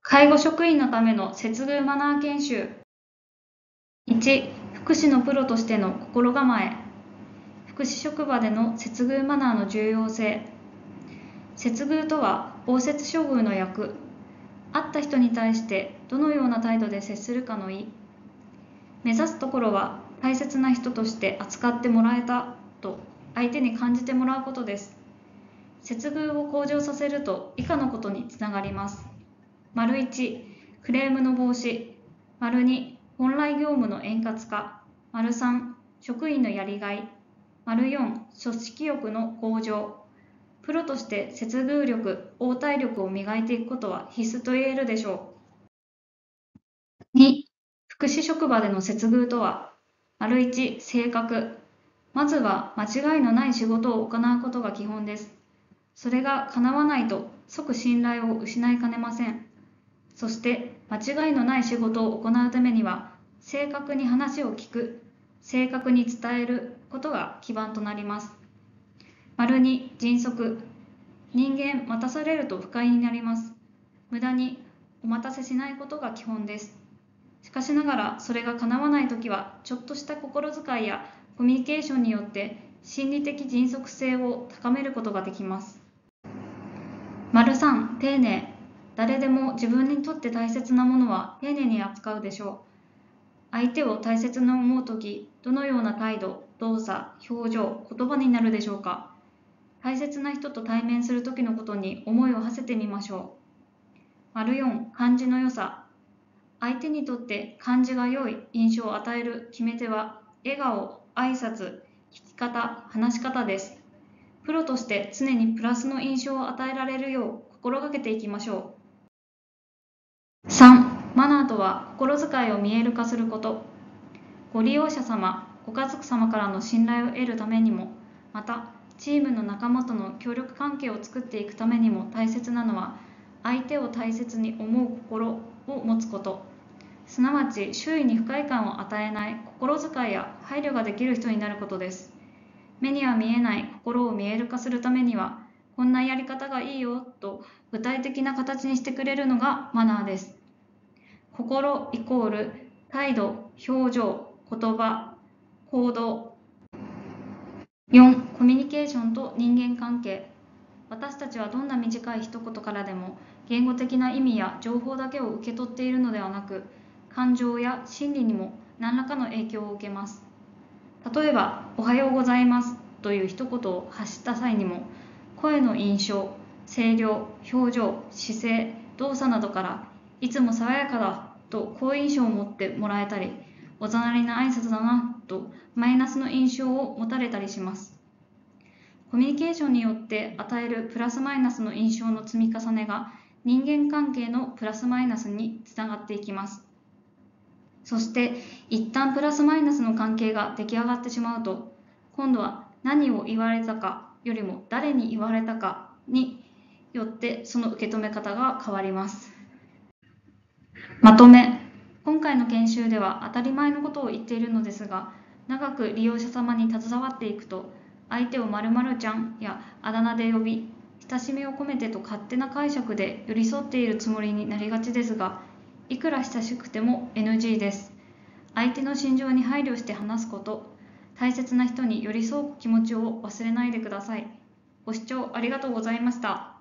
介護職員のための接遇マナー研修。1、福祉のプロとしての心構え。福祉職場での接遇マナーの重要性。接遇とは、応接処遇の役。会った人に対してどのような態度で接するかの意。目指すところは、大切な人として扱ってもらえたと相手に感じてもらうことです。接遇を向上させると以下のことにつながります。1、クレームの防止。2、本来業務の円滑化。3、職員のやりがい。4、組織力の向上。プロとして接遇力、応対力を磨いていくことは必須と言えるでしょう。2、福祉職場での接遇とは。1、正確。まずは間違いのない仕事を行うことが基本です。それが叶わないと即信頼を失いかねません。そして間違いのない仕事を行うためには、正確に話を聞く、正確に伝えることが基盤となります。2、迅速。人間待たされると不快になります。無駄にお待たせしないことが基本です。しかしながらそれが叶わないときは、ちょっとした心遣いやコミュニケーションによって心理的迅速性を高めることができます。3、丁寧。誰でも自分にとって大切なものは丁寧に扱うでしょう。相手を大切に思うとき、どのような態度、動作、表情、言葉になるでしょうか。大切な人と対面するときのことに思いを馳せてみましょう。4、感じの良さ。相手にとって感じが良い印象を与える決め手は、笑顔、挨拶、聞き方、話し方です。プロとして常にプラスの印象を与えられるよう心がけていきましょう。3、マナーとは心遣いを見える化すること。ご利用者様、ご家族様からの信頼を得るためにも、またチームの仲間との協力関係を作っていくためにも大切なのは、相手を大切に思う心を持つこと、すなわち周囲に不快感を与えない心遣いや配慮ができる人になることです。目には見えない心を見える化するためには、こんなやり方がいいよと具体的な形にしてくれるのがマナーです。心イコール態度、表情、言葉、行動。4、コミュニケーションと人間関係。私たちはどんな短い一言からでも言語的な意味や情報だけを受け取っているのではなく、感情や心理にも何らかの影響を受けます。例えば、おはようございますという一言を発した際にも、声の印象、声量、表情、姿勢、動作などからいつも爽やかだと好印象を持ってもらえたり、おざなりな挨拶だなとマイナスの印象を持たれたりします。コミュニケーションによって与えるプラスマイナスの印象の積み重ねが人間関係のプラスマイナスにつながっていきます。そして一旦プラスマイナスの関係が出来上がってしまうと、今度は何を言われたかよりも誰に言われたかによってその受け止め方が変わります。まとめ。今回の研修では当たり前のことを言っているのですが、長く利用者様に携わっていくと、相手を〇〇ちゃんやあだ名で呼び、親しみを込めてと勝手な解釈で寄り添っているつもりになりがちですが、いくら親しくても NG です。相手の心情に配慮して話すこと、大切な人に寄り添う気持ちを忘れないでください。ご視聴ありがとうございました。